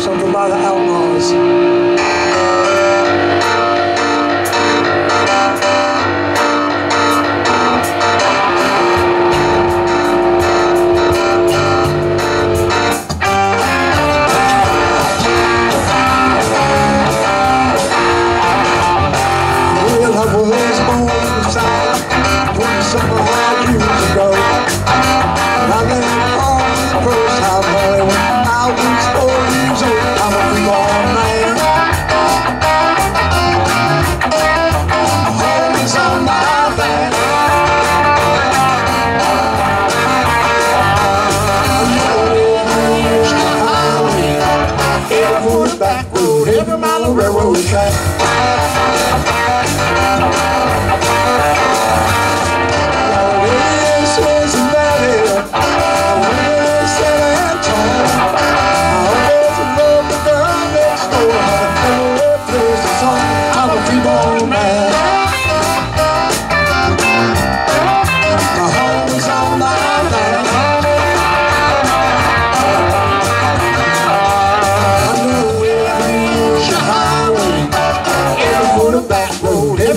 something by the Outlaws. Well, I was born in the South 27 years ago. And I left home the first time when I was 4 years old. I'm a freeborn man. Home is on my back. I know every highway, every back road, every mile of railroad track. I'm a freeborn man. My home is on my land. I know every highway, every foot of back road, every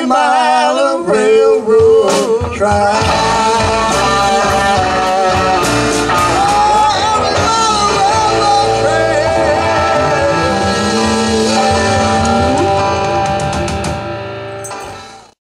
mile of railroad track.